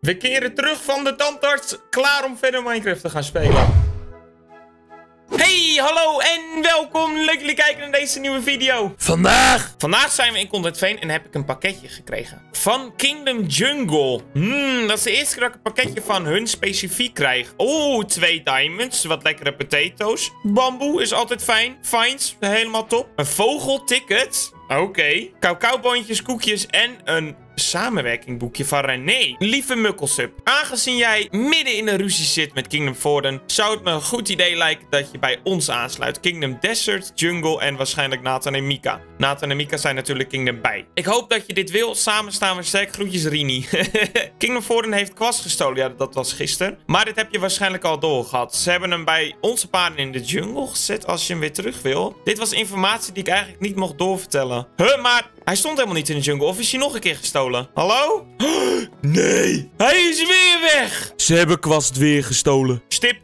We keren terug van de tandarts, klaar om verder Minecraft te gaan spelen. Hey, hallo en welkom. Leuk dat jullie kijken naar deze nieuwe video. Vandaag zijn we in Content Veen en heb ik een pakketje gekregen. Van Kingdom Jungle. Dat is de eerste keer dat ik een pakketje van hun specifiek krijg. Oeh, 2 diamonds, wat lekkere potatoes. Bamboe is altijd fijn. Fines, helemaal top. Een vogelticket. Oké. Cacao-boontjes, koekjes en een samenwerkingboekje van René. Lieve Mukkelsub, aangezien jij midden in een ruzie zit met Kingdom Vorden, zou het me een goed idee lijken dat je bij ons aansluit. Kingdom Desert, Jungle en waarschijnlijk Nathan en Mika. Nathan en Mika zijn natuurlijk Kingdom bij. Ik hoop dat je dit wil. Samen staan we sterk. Groetjes Rini. Kingdom Vorden heeft kwast gestolen. Ja, dat was gisteren. Maar dit heb je waarschijnlijk al doorgehad. Ze hebben hem bij onze paarden in de jungle gezet als je hem weer terug wil. Dit was informatie die ik eigenlijk niet mocht doorvertellen. Maar hij stond helemaal niet in de jungle. Of is hij nog een keer gestolen? Hallo? Nee. Hij is weer weg. Ze hebben kwast weer gestolen. Stip.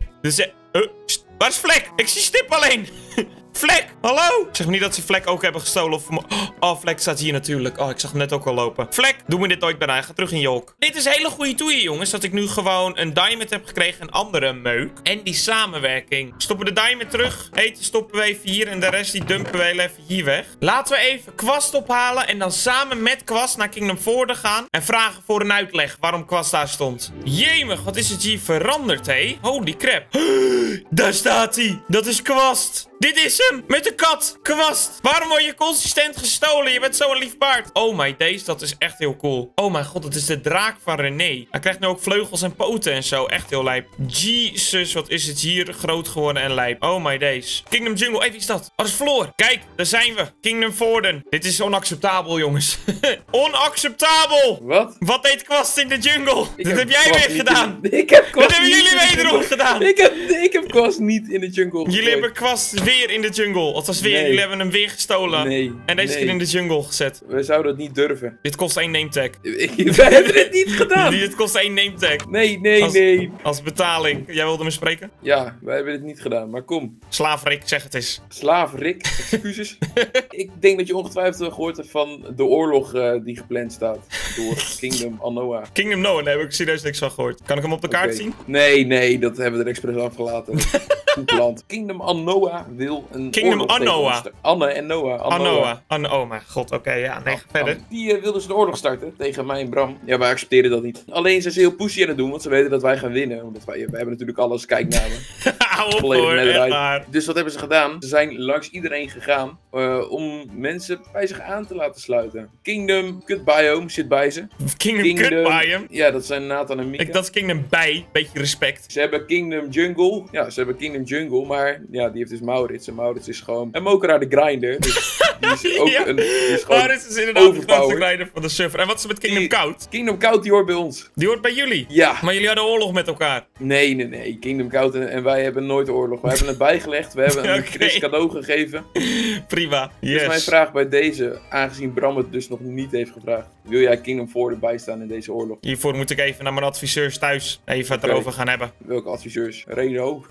Waar is Vlek? Ik zie Stip alleen. Vlek, hallo? Zeg me niet dat ze Vlek ook hebben gestolen. Oh, Vlek staat hier natuurlijk. Oh, ik zag hem net ook al lopen. Vlek, doe me dit nooit bijna. Ga terug in je hok. Dit is een hele goede toeie, jongens. Dat ik nu gewoon een diamond heb gekregen. Een andere meuk. En die samenwerking. Stoppen de diamond terug. Eten stoppen we even hier. En de rest die dumpen we even hier weg. Laten we even kwast ophalen. En dan samen met kwast naar Kingdom Vorden gaan. En vragen voor een uitleg waarom kwast daar stond. Jemig, wat is het hier veranderd, hé? Holy crap. Daar staat hij. Dat is kwast. Dit is hem, met de kat. Kwast. Waarom word je consistent gestolen? Je bent zo'n lief paard. Oh my days, dat is echt heel cool. Oh mijn god, dat is de draak van René. Hij krijgt nu ook vleugels en poten en zo. Echt heel lijp. Jesus, wat is het hier groot geworden en lijp. Oh my days. Kingdom Jungle, hey, wie is dat? Oh, dat is Floor. Kijk, daar zijn we. Kingdom Vorden. Dit is onacceptabel, jongens. Onacceptabel. Wat? Wat deed kwast in de jungle? Dat heb jij weer gedaan. Ik heb kwast. Dat hebben jullie wederom gedaan. Ik heb kwast niet in de jungle. Jullie hebben kwast weer in de jungle. Althans weer, jullie hebben hem weer gestolen. Nee. En deze keer in de jungle gezet. We zouden het niet durven. Dit kost 1 nametag. Wij hebben het niet gedaan. Dit kost 1 nametag. Nee. Als betaling. Jij wilde me spreken? Ja, wij hebben het niet gedaan. Maar kom. Slaafrik, zeg het eens. Slaafrik, excuses. Ik denk dat je ongetwijfeld gehoord hebt van de oorlog die gepland staat. Door Kingdom Anoa. Kingdom Noah, daar heb ik serieus niks van gehoord. Kan ik hem op de kaart zien? Nee, dat hebben we er expres afgelaten. Goed land. Kingdom Anoa wil een Kingdom Anoa. Anne en Noah. Anoa. Oh mijn god, oké, ja. Nee, verder. Die wilden ze een oorlog starten tegen mij en Bram. Ja, wij accepteren dat niet. Alleen zijn ze heel pushy aan het doen, want ze weten dat wij gaan winnen. Omdat wij hebben natuurlijk alles kijknamen. Hou op hoor, echt waar. Dus wat hebben ze gedaan? Ze zijn langs iedereen gegaan om mensen bij zich aan te laten sluiten. Kingdom Cut Biome zit bij ze. Kingdom Cut Biome? Ja, dat zijn Nathan en Mika. Dat is Kingdom bij, beetje respect. Ze hebben Kingdom Jungle. Ja, ze hebben Kingdom Jungle, maar ja, die heeft dus Maurits. En Maurits is gewoon een mokeraar de grinder. Dus die is ook ja. een... Die is gewoon Maurits is inderdaad de grootste grinder van de server. En wat is er met Kingdom Koud? Kingdom Koud, die hoort bij ons. Die hoort bij jullie? Ja. Maar jullie hadden oorlog met elkaar? Nee. Kingdom Koud en wij hebben nooit oorlog. We hebben het bijgelegd. We hebben een Chris cadeau gegeven. Prima. Yes. Dus mijn vraag bij deze, aangezien Bram het dus nog niet heeft gevraagd. Wil jij Kingdom Vorden bijstaan in deze oorlog? Hiervoor moet ik even naar mijn adviseurs thuis even het erover gaan hebben. Welke adviseurs? Reno?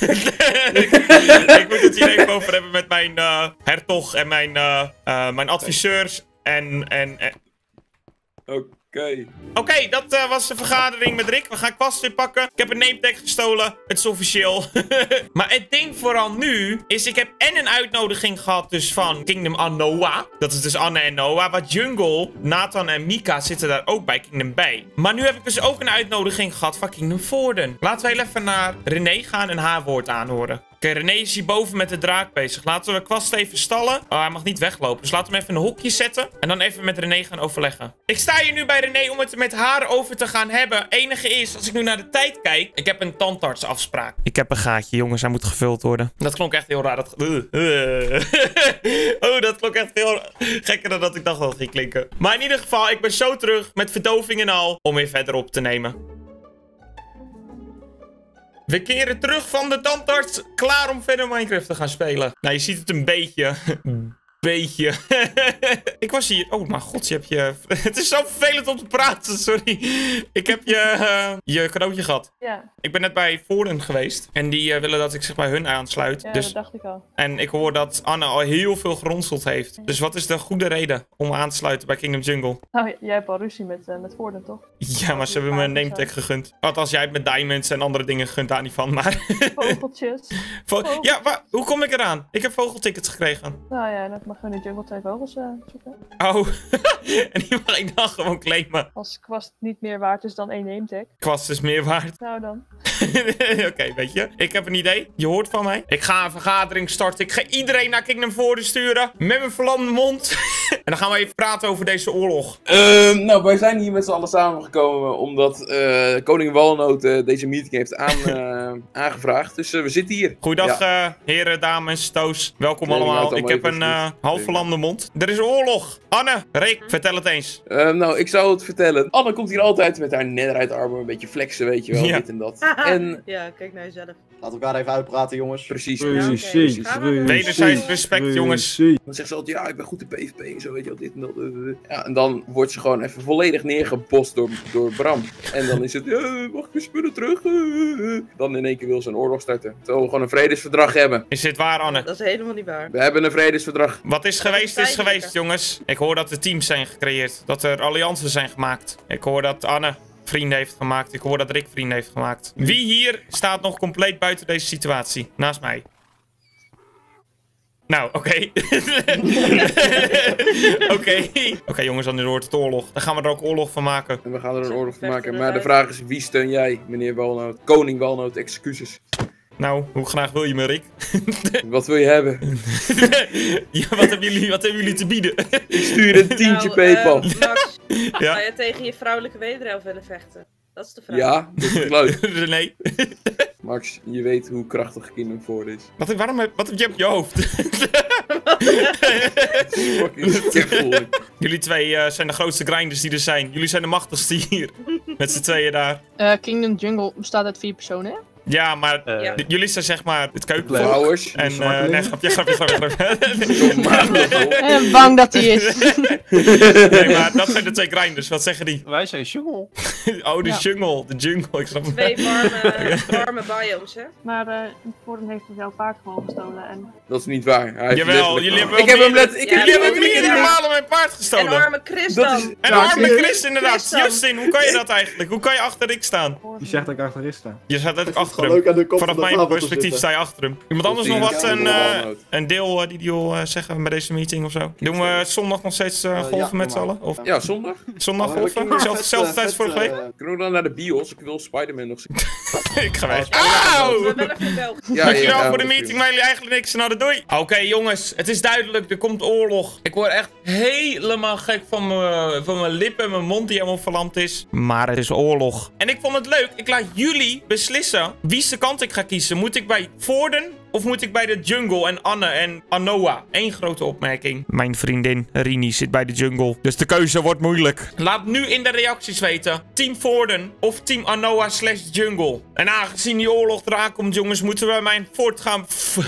Ik moet het hier even over hebben met mijn hertog en mijn adviseurs Oké, dat was de vergadering met Rick. We gaan kwast weer pakken. Ik heb een nametag gestolen. Het is officieel. Maar het ding vooral nu is, ik heb en een uitnodiging gehad dus van Kingdom Anoa. Dat is dus Anne en Noah. Wat Jungle, Nathan en Mika zitten daar ook bij Kingdom bij. Maar nu heb ik dus ook een uitnodiging gehad van Kingdom Vorden. Laten wij even naar René gaan en haar woord aanhoren. Oké, René is hierboven met de draak bezig. Laten we kwast even stallen. Oh, hij mag niet weglopen. Dus laten we hem even in een hokje zetten. En dan even met René gaan overleggen. Ik sta hier nu bij René om het met haar over te gaan hebben. Enige is, als ik nu naar de tijd kijk. Ik heb een tandartsafspraak. Ik heb een gaatje, jongens. Hij moet gevuld worden. Dat klonk echt heel raar. Oh, dat klonk echt veel gekker dan dat ik dacht dat het ging klinken. Maar in ieder geval, ik ben zo terug met verdoving en al. Om weer verder op te nemen. We keren terug van de tandarts, klaar om verder Minecraft te gaan spelen. Nou, je ziet het een beetje. beetje. Ik was hier... Oh, mijn god, je hebt je... Het is zo vervelend om te praten, sorry. Ik heb je cadeautje gehad. Ja. Ik ben net bij Voorden geweest. En die willen dat ik zich bij hun aansluit. Ja, Dus... dat dacht ik al. En ik hoor dat Anne al heel veel geronseld heeft. Dus wat is de goede reden om aan te sluiten bij Kingdom Jungle? Nou, jij hebt al ruzie met Voorden, toch? Ja, maar ze hebben me een nametag gegund. Althans, jij hebt met diamonds en andere dingen gegund, daar niet van, maar... Vogeltjes. Ja, hoe kom ik eraan? Ik heb vogeltickets gekregen. Nou ja, dan mag je in de jungle 2 vogels zoeken. Oh, en die mag ik dan gewoon claimen. Als kwast niet meer waard is dan 1 nametag. Kwast is meer waard. Nou dan. Oké, weet je. Ik heb een idee. Je hoort van mij. Ik ga een vergadering starten. Ik ga iedereen naar Kingdom Voorden sturen. Met mijn verlamde mond. En dan gaan we even praten over deze oorlog. Nou, wij zijn hier met z'n allen samengekomen omdat koning Walnoot deze meeting heeft aangevraagd. Dus we zitten hier. Goeiedag, heren, dames, toos. Welkom Nee, allemaal. allemaal Ik heb even een half verlamde mond. Er is oorlog. Anne, Rick, vertel het eens. Nou, ik zou het vertellen. Anne komt hier altijd met haar netherite armor een beetje flexen, weet je wel, Ja. dit en dat. En Ja, kijk naar jezelf. Laten we elkaar even uitpraten, jongens. precies. Precies. Wederzijds respect, jongens. Dan zegt ze altijd, ja, ik ben goed in PvP en zo, weet je wel, dit en dat. Ja, en dan wordt ze gewoon even volledig neergebost door Bram. En dan is het, mag ik mijn spullen terug? Dan in één keer wil ze een oorlog starten. Terwijl we gewoon een vredesverdrag hebben. Is dit waar, Anne? Dat is helemaal niet waar. We hebben een vredesverdrag. Wat is geweest, is geweest, jongens. Ik hoor dat er teams zijn gecreëerd. Dat er alliances zijn gemaakt. Ik hoor dat Anne vrienden heeft gemaakt. Ik hoor dat Rick vrienden heeft gemaakt. Wie hier staat nog compleet buiten deze situatie? Naast mij. Nou, oké. Oké, jongens, dan wordt het oorlog. Dan gaan we er ook oorlog van maken. En we gaan er een oorlog van maken. Vechten Maar de erbij. vraag is, wie steun jij, meneer Walnoot? Koning Walnoot, excuses. Nou, hoe graag wil je me, Rick? Wat wil je hebben? Ja, wat hebben jullie te bieden? Ik stuur een tientje Paypal. Max, Ja. ga je tegen je vrouwelijke wederhelft willen vechten? Dat is de vraag. Ja, dat is leuk. René. Max, je weet hoe krachtig Kingdom Voorden is. Wat heb je op je hoofd? Fucking skippel. Jullie twee zijn de grootste grinders die er zijn. Jullie zijn de machtigste hier. Met z'n tweeën daar. Kingdom Jungle bestaat uit 4 personen, hè? Ja, maar Ja. jullie zijn zeg maar het keukenvolk. Flowers. En zwakkelingen. nee, grapje. Zo'n maagdevol. Bang dat hij is. Nee, maar dat zijn de twee grinders. Wat zeggen die? Wij zijn jungle. Oh, de Ja. jungle. De jungle. Ik snap het. Twee warme biomes, hè? Maar Voorden heeft dus jouw paard gewoon gestolen. En... Dat is niet waar. Hij heeft Jawel, letterlijk- jullie hebben Ik wel heb hem meer- let... Ik Ja, heb Jullie die hebben hebben meerdere ja. malen mijn paard En gestolen. arme Chris Dat dan. is- En Ja, arme Chris- Chris inderdaad. Chris dan. Justin, hoe kan je dat eigenlijk? Hoe kan je achter Rick staan? Die zegt dat ik achterin sta. Je staat net achter Gewoon leuk hem. aan de kop Vanaf van de mijn tafel te perspectief zitten. sta je achter hem. Iemand anders nog Tot wat? ziens, Walnoot. Een deel die die wil zeggen bij deze meeting of zo? Doen we zondag nog steeds golven ja, met z'n doe maar. allen? Of Ja, zondag. zondag Oh, golven? ik- Zelfde tijd als vorige week? Kunnen we dan naar de bios? Ik wil Spider-Man nog zien. Ik ga weg. We Auw! hebben wel even België. Dankjewel voor de dat is meeting, maar jullie eigenlijk niks. Nou, doei. Oké, jongens, het is duidelijk. Er komt oorlog. Ik word echt helemaal gek van mijn lippen en mijn mond die helemaal verlamd is. Maar het is oorlog. En ik vond het leuk. Ik laat jullie beslissen wie's kant ik ga kiezen. Moet ik bij Voorden of moet ik bij de jungle en Anne en Anoa? Eén grote opmerking. Mijn vriendin Rini zit bij de jungle. Dus de keuze wordt moeilijk. Laat nu in de reacties weten. Team Voorden of Team Anoa / jungle. En aangezien die oorlog eraan komt, jongens, moeten we mijn fort gaan...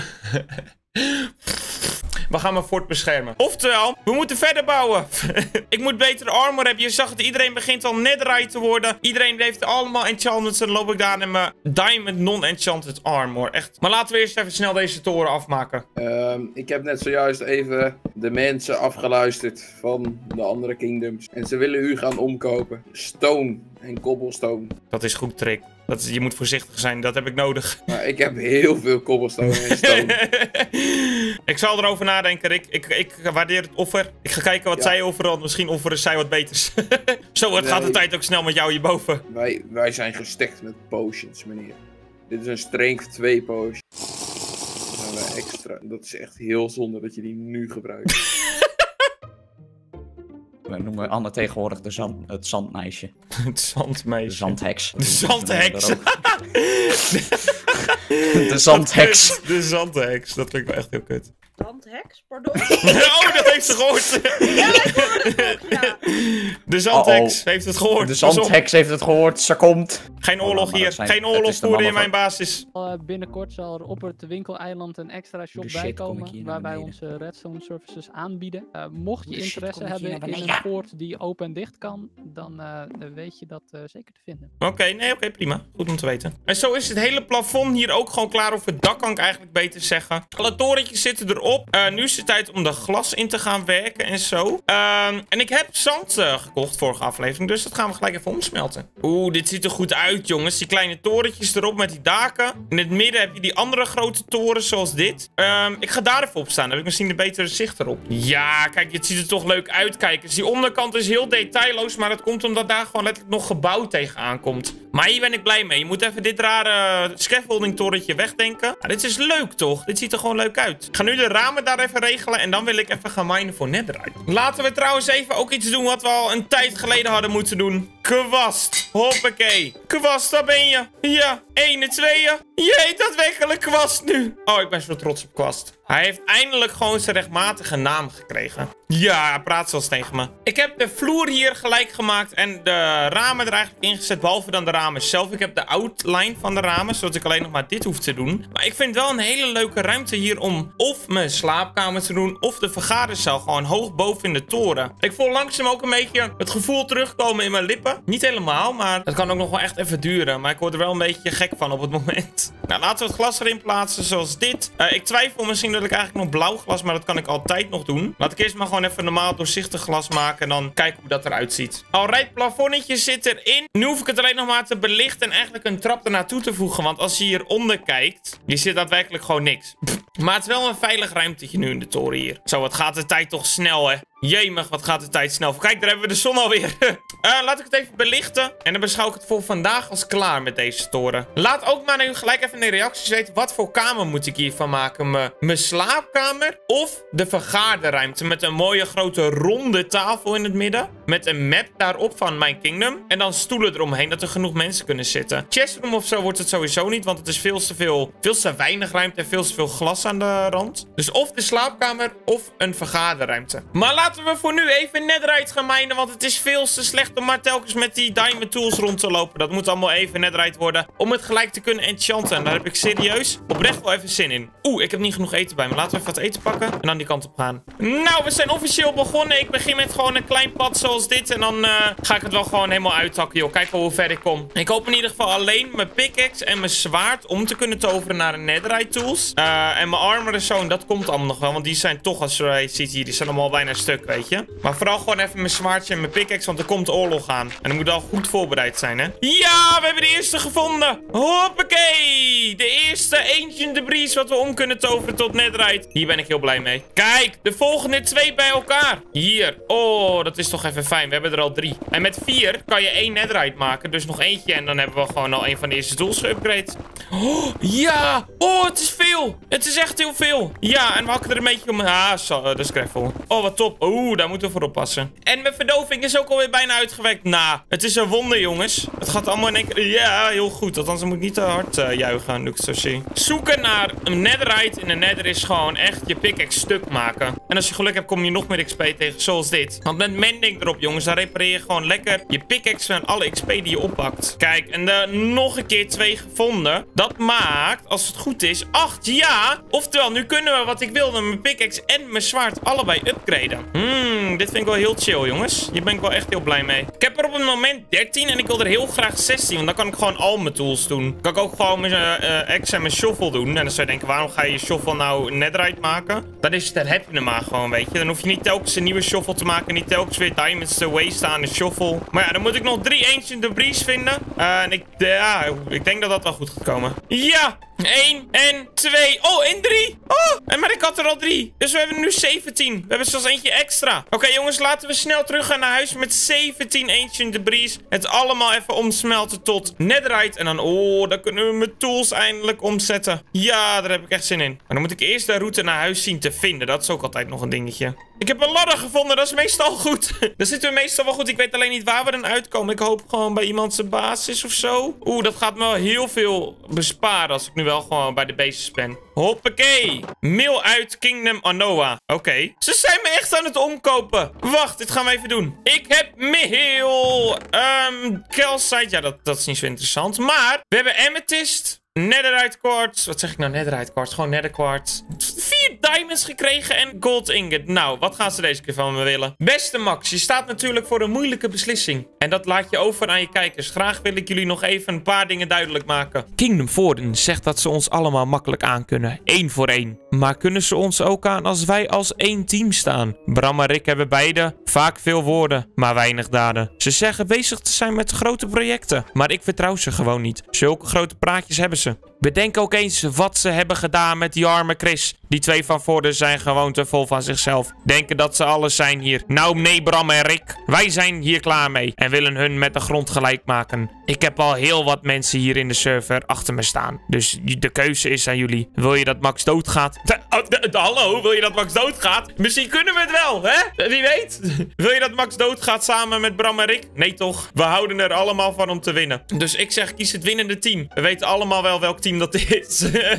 We gaan mijn fort beschermen. Oftewel, we moeten verder bouwen. Ik moet betere armor hebben. Je zag het, iedereen begint al netherite te worden. Iedereen heeft allemaal enchantments. En dan loop ik daar in mijn diamond non-enchanted armor. Echt. Maar laten we eerst even snel deze toren afmaken. Ik heb net zojuist even de mensen afgeluisterd van de andere kingdoms. En ze willen u gaan omkopen. Stone en cobblestone. Dat is goed, Trick. Je moet voorzichtig zijn, dat heb ik nodig. Maar ik heb heel veel cobblestone en stone. Ik zal erover nadenken, Rick. Ik waardeer het offer. Ik ga kijken wat Ja. zij offeren, want misschien offeren zij wat beters. Zo gaat de Nee. tijd ook snel met jou hierboven. Wij zijn gestekt met potions, meneer. Dit is een strength 2 potion. Dan hebben we extra. Dat is echt heel zonde dat je die nu gebruikt. We noemen Anne tegenwoordig het zandmeisje. Het De zandmeisje. zandheks. De zandheks. De zandheks. De zandheks. Dat klinkt wel echt heel kut. Handheks. zandheks, pardon. Oh, dat heeft ze gehoord. Ja, ik hoorde het ook, ja. De zandheks heeft het gehoord. De zandheks heeft het gehoord, ze komt. Geen oorlog maar hier. dat zijn- Geen het oorlog is de voeren in mannen mijn basis. Binnenkort zal er op het winkeleiland een extra shop De shit, kom ik bijkomen, hier naar waar wij beneden. onze redstone services aanbieden. Mocht je De shit, interesse kom ik hier hebben naar in beneden. een poort die open en dicht kan, dan weet je dat zeker te vinden. Oké, prima. Goed om te weten. En zo is het hele plafond hier ook gewoon klaar. Of het dak kan ik eigenlijk beter zeggen. Alle torentjes zitten erop. Nu is het tijd om de glas in te gaan werken en zo. En ik heb zand gekocht vorige aflevering. Dus dat gaan we gelijk even omsmelten. Oeh, dit ziet er goed uit, jongens. Die kleine torentjes erop met die daken. In het midden heb je die andere grote toren zoals dit. Ik ga daar even op staan. Dan heb ik misschien een betere zicht erop. Ja, kijk, het ziet er toch leuk uit. Kijk eens, die onderkant is heel detailloos. Maar dat komt omdat daar gewoon letterlijk nog gebouw tegenaan komt. Maar hier ben ik blij mee. Je moet even dit rare scaffolding torentje wegdenken. Ja, dit is leuk, toch? Dit ziet er gewoon leuk uit. Ik ga nu de ramen daar even regelen. En dan wil ik even gaan minen voor netherite. Laten we trouwens even ook iets doen wat we al een tijd geleden hadden moeten doen. Kwast. Hoppakee. Kwast, daar ben je. Ja, 1, 2. Je heet daadwerkelijk Kwast nu. Oh, ik ben zo trots op Kwast. Hij heeft eindelijk gewoon zijn rechtmatige naam gekregen. Ja, hij praat zelfs tegen me. Ik heb de vloer hier gelijk gemaakt en de ramen er eigenlijk ingezet, behalve dan de ramen zelf. Ik heb de outline van de ramen, zodat ik alleen nog maar dit hoef te doen. Maar ik vind wel een hele leuke ruimte hier om of mijn slaapkamer te doen, of de vergadercel gewoon hoog boven in de toren. Ik voel langzaam ook een beetje het gevoel terugkomen in mijn lippen. Niet helemaal, maar het kan ook nog wel echt even duren. Maar ik word er wel een beetje gek van op het moment. Nou, laten we het glas erin plaatsen zoals dit. Ik twijfel misschien dat ik eigenlijk nog blauw glas, maar dat kan ik altijd nog doen. Laat ik eerst maar gewoon even normaal doorzichtig glas maken en dan kijken hoe dat eruit ziet. Alright, plafonnetje zit erin. Nu hoef ik het alleen nog maar te belichten en eigenlijk een trap ernaar toe te voegen. Want als je hieronder kijkt, je ziet daadwerkelijk gewoon niks. Maar het is wel een veilig ruimtetje nu in de toren hier. Zo, wat gaat de tijd toch snel, hè? Jemig, wat gaat de tijd snel. Kijk, daar hebben we de zon alweer. Laat ik het even belichten. En dan beschouw ik het voor vandaag als klaar met deze toren. Laat ook maar nu gelijk even in de reacties weten. Wat voor kamer moet ik hiervan maken? Mijn slaapkamer of de vergaderruimte? Met een mooie grote ronde tafel in het midden. Met een map daarop van mijn kingdom. En dan stoelen eromheen, dat er genoeg mensen kunnen zitten. Chestroom of zo wordt het sowieso niet. Want het is veel te weinig ruimte en veel te veel glas aan de rand. Dus of de slaapkamer of een vergaderruimte. Maar laten we voor nu even netherite gaan minen. Want het is veel te slecht om maar telkens met die diamond tools rond te lopen. Dat moet allemaal even netherite worden. Om het gelijk te kunnen enchanten. En daar heb ik serieus oprecht wel even zin in. Oeh, ik heb niet genoeg eten bij me. Laten we even wat eten pakken. En dan die kant op gaan. Nou, we zijn officieel begonnen. Ik begin met gewoon een klein pad zoals dit. En dan ga ik het wel gewoon helemaal uittakken, joh. Kijk wel hoe ver ik kom. Ik hoop in ieder geval alleen mijn pickaxe en mijn zwaard om te kunnen toveren naar een netherite tools. En mijn armor en zo, dat komt allemaal nog wel. Want die zijn toch, als je ziet hier, die zijn allemaal bijna een stuk, weet je. Maar vooral gewoon even mijn zwaardje en mijn pickaxe, want er komt oorlog aan. En dan moet al goed voorbereid zijn, hè. Ja, we hebben de eerste gevonden. Hoppakee. De eerste ancient debris wat we om kunnen toveren tot netherite. Hier ben ik heel blij mee. Kijk, de volgende 2 bij elkaar. Hier. Oh, dat is toch even fijn. We hebben er al 3. En met 4 kan je 1 netherite maken. Dus nog eentje. En dan hebben we gewoon al een van de eerste tools geüpgrade. Oh, ja. Oh, het is veel. Het is echt heel veel. Ja, en we hakken er een beetje om. Ah, dat is gravel. Oh, wat top. Oeh, daar moeten we voor oppassen. En mijn verdoving is ook alweer bijna uitgewerkt. Nou, het is een wonder, jongens. Het gaat allemaal in één keer. Ja, heel goed. Althans, dan moet ik niet te hard juichen. Nu ik het zo zie. Zoeken naar een netherite in de nether is gewoon echt je pickaxe stuk maken. En als je geluk hebt, kom je nog meer XP tegen. Zoals dit. Want met mending erop, jongens, dan repareer je gewoon lekker je pickaxe en alle XP die je oppakt. Kijk, en nog een keer 2 gevonden. Dat maakt, als het goed is, 8. Ja! Oftewel, nu kunnen we wat ik wilde, mijn pickaxe en mijn zwaard allebei upgraden. Dit vind ik wel heel chill, jongens. Hier ben ik wel echt heel blij mee. Ik heb er op het moment 13 en ik wil er heel graag 16. Want dan kan ik gewoon al mijn tools doen. Dan kan ik ook gewoon mijn axe en mijn shovel doen. En dan zou je denken, waarom ga je je shovel nou netherite maken? Dan is het, heb je hem maar gewoon, weet je. Dan hoef je niet telkens een nieuwe shovel te maken. Niet telkens weer diamonds te wasten aan een shovel. Maar ja, dan moet ik nog 3 ancient debris vinden. En ik denk dat dat wel goed gaat komen. Ja! 1 en 2. Oh, en 3. Oh, maar ik had er al 3. Dus we hebben nu 17. We hebben zelfs eentje extra. Oké, jongens, laten we snel terug gaan naar huis met 17 ancient debris. Het allemaal even omsmelten tot netherite. En dan, dan kunnen we mijn tools eindelijk omzetten. Ja, daar heb ik echt zin in. Maar dan moet ik eerst de route naar huis zien te vinden. Dat is ook altijd nog een dingetje. Ik heb een ladder gevonden, dat is meestal goed. Daar zitten we meestal wel goed. Ik weet alleen niet waar we dan uitkomen. Ik hoop gewoon bij iemand zijn basis of zo. Dat gaat me wel heel veel besparen als ik nu nu wel gewoon bij de basis ben. Hoppakee. Mail uit Kingdom Anoa. Oké. Ze zijn me echt aan het omkopen. Wacht, dit gaan we even doen. Ik heb mail. Calcite. Ja, dat is niet zo interessant. Maar we hebben Amethyst. Netherite quartz. Wat zeg ik nou? Netherite quartz. Gewoon nether quartz. 4 diamonds gekregen en gold ingot. Nou, wat gaan ze deze keer van me willen? Beste Max, je staat natuurlijk voor een moeilijke beslissing. En dat laat je over aan je kijkers. Graag wil ik jullie nog even een paar dingen duidelijk maken. Kingdom Voorden zegt dat ze ons allemaal makkelijk aankunnen. 1 voor 1. Maar kunnen ze ons ook aan als wij als 1 team staan? Bram en Rick hebben beide vaak veel woorden, maar weinig daden. Ze zeggen bezig te zijn met grote projecten. Maar ik vertrouw ze gewoon niet. Zulke grote praatjes hebben ze. Bedenk ook eens wat ze hebben gedaan met die arme Chris. Die 2 van Voorden zijn gewoon te vol van zichzelf. Denken dat ze alles zijn hier. Nou nee, Bram en Rick. Wij zijn hier klaar mee. En willen hun met de grond gelijk maken. Ik heb al heel wat mensen hier in de server achter me staan. Dus de keuze is aan jullie. Wil je dat Max doodgaat? Hallo, wil je dat Max doodgaat? Misschien kunnen we het wel, hè? Wie weet? Wil je dat Max doodgaat samen met Bram en Rick? Nee toch? We houden er allemaal van om te winnen. Dus ik zeg, kies het winnende team. We weten allemaal wel welk team dat is.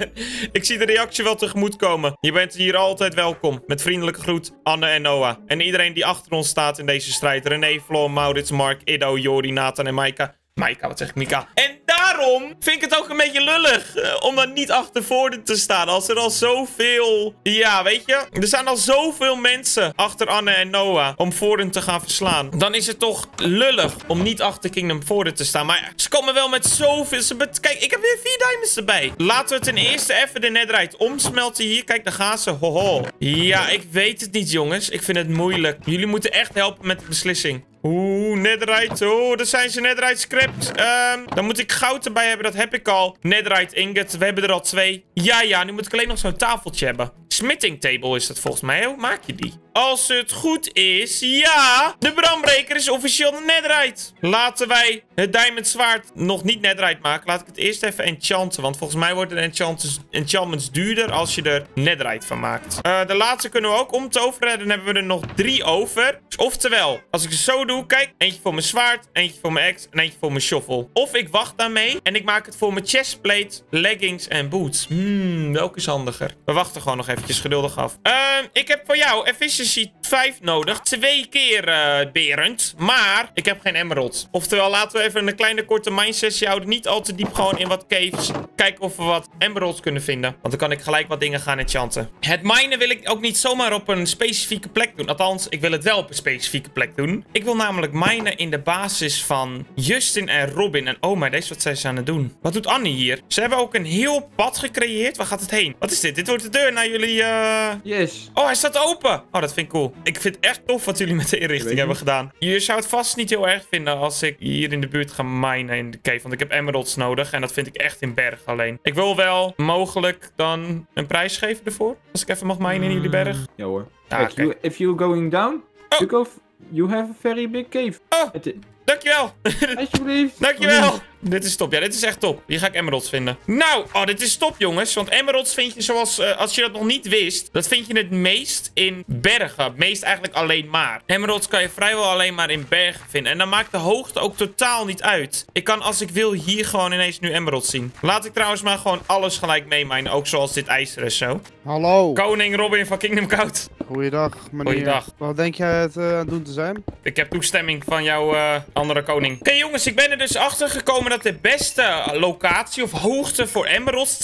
Ik zie de reactie wel tegemoet komen. Je bent hier altijd welkom. Met vriendelijke groet, Anne en Noah. En iedereen die achter ons staat in deze strijd. René, Floor, Maurits, Mark, Ido, Jori, Nathan en Maika. Maika, wat zeg ik, Mika? En daarom vind ik het ook een beetje lullig om dan niet achter Voorden te staan. Als er al zoveel... Ja, weet je? Er staan al zoveel mensen achter Anne en Noah om Voorden te gaan verslaan. Dan is het toch lullig om niet achter Kingdom Voorden te staan. Maar ze komen wel met zoveel... Kijk, ik heb weer 4 diamonds erbij. Laten we ten eerste even de netherite omsmelten hier. Kijk, daar gaan ze. Hoho. Ja, ik weet het niet, jongens. Ik vind het moeilijk. Jullie moeten echt helpen met de beslissing. Oeh, netherite. Oh, daar zijn ze, netherite scraps. Dan moet ik goud erbij hebben, dat heb ik al. Netherite ingot, we hebben er al 2. Ja, nu moet ik alleen nog zo'n tafeltje hebben. Smithing table is dat volgens mij. Hoe maak je die? Als het goed is, ja, de brandbreker is officieel de netherite. Laten wij het diamond zwaard nog niet netherite maken. Laat ik het eerst even enchanten, want volgens mij worden de enchantments duurder als je er netherite van maakt. De laatste kunnen we ook omtoveren. Dan hebben we er nog 3 over. Dus oftewel, als ik het zo doe, kijk, eentje voor mijn zwaard, eentje voor mijn axe en eentje voor mijn shovel. Of ik wacht daarmee en ik maak het voor mijn chestplate, leggings en boots. Welke is handiger? We wachten gewoon nog eventjes geduldig af. Ik heb voor jou efficiency 5 nodig. 2 keer, Berend. Maar ik heb geen emeralds. Oftewel, laten we even een kleine korte mindsessie houden. Niet al te diep, gewoon in wat caves. Kijken of we wat emeralds kunnen vinden. Want dan kan ik gelijk wat dingen gaan enchanten. Het minen wil ik ook niet zomaar op een specifieke plek doen. Althans, ik wil het wel op een specifieke plek doen. Ik wil namelijk minen in de basis van Justin en Robin. En oh, maar deze wat zijn ze aan het doen. Wat doet Annie hier? Ze hebben ook een heel pad gecreëerd. Waar gaat het heen? Wat is dit? Dit wordt de deur naar jullie... Yes. Oh, hij staat open. Oh, dat vind ik cool. Ik vind het echt tof wat jullie met de inrichting hebben gedaan. Je zou het vast niet heel erg vinden als ik hier in de buurt ga minen in de cave. Want ik heb emeralds nodig. En dat vind ik echt in berg alleen. Ik wil wel mogelijk dan een prijs geven ervoor. Als ik even mag minen in jullie berg. Ja hoor. Ah, Kijk, if you're going down, you have a very big cave. Oh, dankjewel. Alsjeblieft. Dankjewel. Dit is top. Ja, dit is echt top. Hier ga ik emeralds vinden. Nou, oh, dit is top, jongens. Want emeralds vind je zoals, als je dat nog niet wist, dat vind je het meest in bergen. Het meest eigenlijk alleen maar. Emeralds kan je vrijwel alleen maar in bergen vinden. En dan maakt de hoogte ook totaal niet uit. Ik kan, als ik wil, hier gewoon ineens nu emeralds zien. Laat ik trouwens maar gewoon alles gelijk meeminen. Ook zoals dit ijzer en zo. Hallo. Koning Robin van Kingdom Koud. Goeiedag, meneer. Goeiedag. Wat denk jij het aan het doen te zijn? Ik heb toestemming van jouw andere koning. Oké, jongens, ik ben er dus achter gekomen dat de beste locatie of hoogte voor emeralds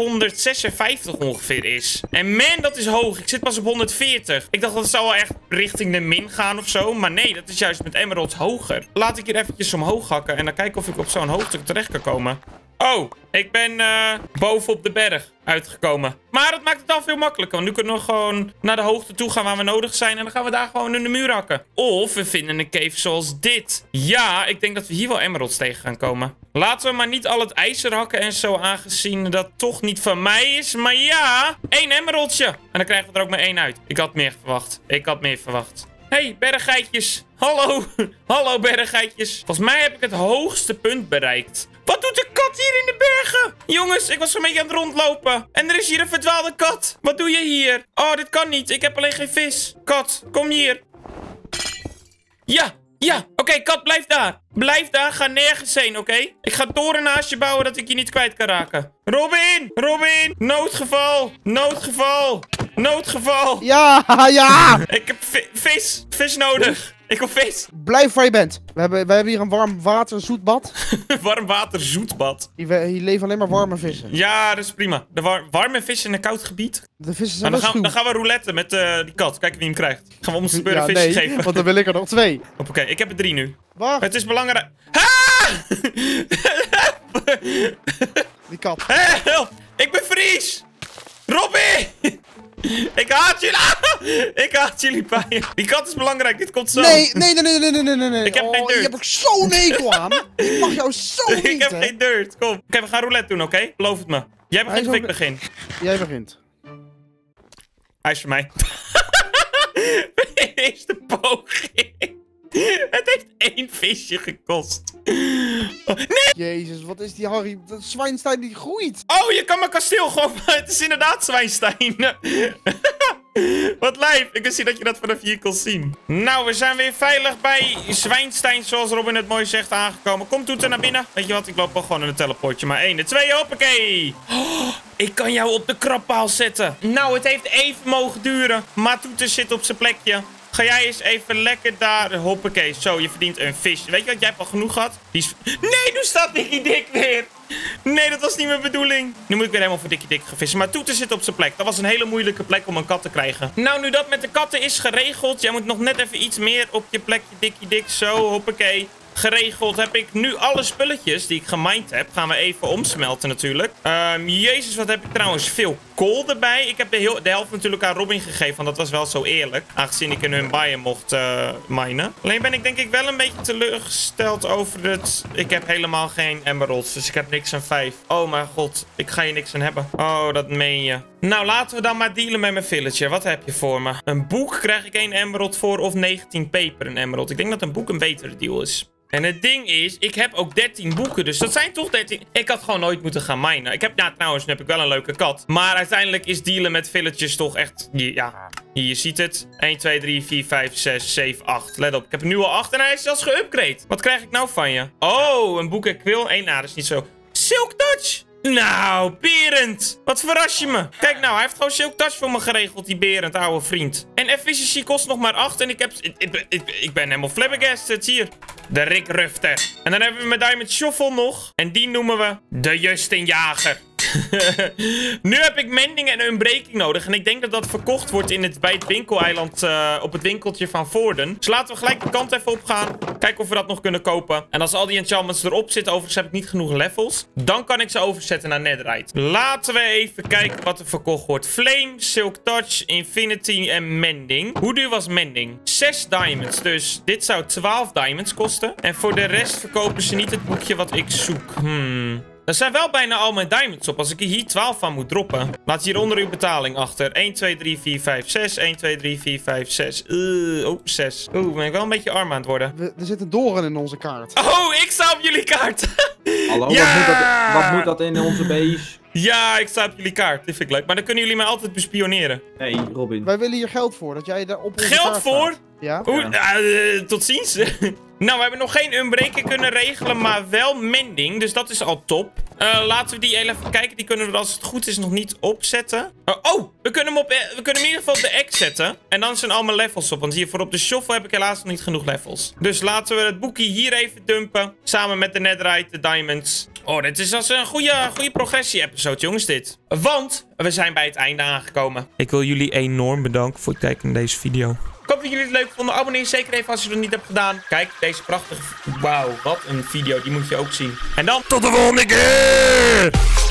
256 ongeveer is. En man, dat is hoog. Ik zit pas op 140. Ik dacht dat het zou wel echt richting de min gaan of zo. Maar nee, dat is juist met emeralds hoger. Laat ik hier eventjes omhoog hakken en dan kijken of ik op zo'n hoogte terecht kan komen. Oh, ik ben bovenop de berg uitgekomen. Maar dat maakt het al veel makkelijker. Want nu kunnen we gewoon naar de hoogte toe gaan waar we nodig zijn. En dan gaan we daar gewoon in de muur hakken. Of we vinden een cave zoals dit. Ja, ik denk dat we hier wel emeralds tegen gaan komen. Laten we maar niet al het ijzer hakken en zo, aangezien dat toch niet van mij is. Maar ja, 1 emeraldje. En dan krijgen we er ook maar 1 uit. Ik had meer verwacht. Hey, berggeitjes. Hallo. Hallo, berggeitjes. Volgens mij heb ik het hoogste punt bereikt. Wat doet de kat hier in de bergen? Jongens, ik was zo'n beetje aan het rondlopen. En er is hier een verdwaalde kat. Wat doe je hier? Oh, dit kan niet. Ik heb alleen geen vis. Kat, kom hier. Ja, Oké, kat, blijf daar. Blijf daar, ga nergens heen, oké? Ik ga toren naast je bouwen dat ik je niet kwijt kan raken. Robin! Robin! Noodgeval! Noodgeval! Noodgeval! Ja, ja! Ik heb vis nodig. Ik heb vis. Blijf waar je bent. We hebben hier een warm water, zoet bad. Warm water, zoetbad. Hier leven alleen maar warme vissen. Ja, dat is prima. De warme vissen in een koud gebied. De vissen zijn Maar wel dan gaan we roulette met die kat. Kijken wie hem krijgt. Gaan we om zijn beurt visjes geven. want dan wil ik er nog 2. Oké, ik heb er 3 nu. Wacht, Het is belangrijk. Ha! die kat. Help! Ik ben Fries! Robin! Ik haat jullie! Ik haat jullie pijn. Die kat is belangrijk, dit komt zo. Nee. Ik heb geen dirt. Hier heb ik zo'n hekel aan. Ik mag jou zo niet, Ik heb geen dirt, kom. Oké, we gaan roulette doen, oké? Beloof het me. Jij begint of ik begin? Jij begint. Hij is voor mij. Eerste poging. Het heeft 1 visje gekost. Oh, nee! Jezus, wat is die Harry? Dat Zwijnstein die groeit. Oh, je kan mijn kasteel gewoon... Het is inderdaad Zwijnstein. Wat lijf. Ik wist niet dat je dat vanaf hier kon zien. Nou, we zijn weer veilig bij Zwijnstein, zoals Robin het mooi zegt, aangekomen. Kom Toeter naar binnen. Weet je wat, ik loop wel gewoon in een teleportje. Maar 1, 2, hoppakee. Oh, ik kan jou op de krabpaal zetten. Nou, het heeft even mogen duren. Maar Toeter zit op zijn plekje. Ga jij eens even lekker daar... Hoppakee, zo, je verdient een vis. Weet je wat, jij hebt al genoeg gehad? Die is... Nee, nu staat Dikkie Dik weer. Nee, dat was niet mijn bedoeling. Nu moet ik weer helemaal voor Dikkie Dik gaan vissen. Maar Toeter zit op zijn plek. Dat was een hele moeilijke plek om een kat te krijgen. Nou, nu dat met de katten is geregeld. Jij moet nog net even iets meer op je plekje, Dikkie Dik. Zo, hoppakee. Geregeld heb ik nu alle spulletjes die ik gemined heb. Gaan we even omsmelten natuurlijk. Jezus, wat heb ik trouwens veel kool erbij. Ik heb de helft natuurlijk aan Robin gegeven. Want dat was wel zo eerlijk. Aangezien ik in hun bijen mocht minen. Alleen ben ik denk ik wel een beetje teleurgesteld over het... Ik heb helemaal geen emeralds. Dus ik heb niks aan 5. Oh mijn god. Ik ga hier niks aan hebben. Oh, dat meen je. Nou, laten we dan maar dealen met mijn villager. Wat heb je voor me? Een boek krijg ik 1 emerald voor. Of 19 peper een emerald. Ik denk dat een boek een betere deal is. En het ding is, ik heb ook 13 boeken, dus dat zijn toch 13... Ik had gewoon nooit moeten gaan minen. Trouwens, nu heb ik wel een leuke kat. Maar uiteindelijk is dealen met villagers toch echt... Ja, hier, je ziet het. 1, 2, 3, 4, 5, 6, 7, 8. Let op, ik heb er nu al 8 en hij is zelfs geupgrade. Wat krijg ik nou van je? Oh, een boek ik wil. Dat is niet zo. Silk Touch! Nou, Berend. Wat verras je me. Kijk nou, hij heeft gewoon Silk Touch voor me geregeld, die Berend, ouwe vriend. En efficiency kost nog maar 8 en ik ben helemaal flabbergasted hier. De Rick Rufter. En dan hebben we mijn Diamond Shovel nog. En die noemen we de Justin Jager. Nu heb ik mending en unbreaking nodig. En ik denk dat dat verkocht wordt bij het winkeleiland op het winkeltje van Voorden. Dus laten we gelijk de kant even op gaan. Kijken of we dat nog kunnen kopen. En als al die enchantments erop zitten, overigens heb ik niet genoeg levels. Dan kan ik ze overzetten naar Netherite. Laten we even kijken wat er verkocht wordt. Flame, Silk Touch, Infinity en Mending. Hoe duur was Mending? 6 diamonds. Dus dit zou 12 diamonds kosten. En voor de rest verkopen ze niet het boekje wat ik zoek. Er zijn wel bijna al mijn diamonds op. Als ik hier 12 van moet droppen. Laat hieronder uw betaling achter. 1, 2, 3, 4, 5, 6. 1, 2, 3, 4, 5, 6. 6. Ben ik wel een beetje arm aan het worden. Er zitten doren in onze kaart. Oh, ik sta op jullie kaart. Hallo, Ja! wat moet dat in onze base? Ja, ik sta op jullie kaart. Dit vind ik leuk. Maar dan kunnen jullie mij altijd bespioneren. Hey, Robin. Wij willen hier geld voor, dat jij daar op onze Geld kaart voor? staat. Ja? Tot ziens. Nou, we hebben nog geen unbreaking kunnen regelen, maar wel mending. Dus dat is al top. Laten we die even kijken. Die kunnen we, als het goed is, nog niet opzetten. We kunnen hem in ieder geval op de egg zetten. En dan zijn al mijn levels op. Want hiervoor op de shovel heb ik helaas nog niet genoeg levels. Dus laten we het boekje hier even dumpen. Samen met de netherite, de diamonds. Oh, dit is als een goede progressie-episode, jongens, dit. Want we zijn bij het einde aangekomen. Ik wil jullie enorm bedanken voor het kijken naar deze video. Ik hoop dat jullie het leuk vonden. Abonneer zeker even als je het nog niet hebt gedaan. Kijk, deze prachtige... Wauw, wat een video. Die moet je ook zien. En dan tot de volgende keer!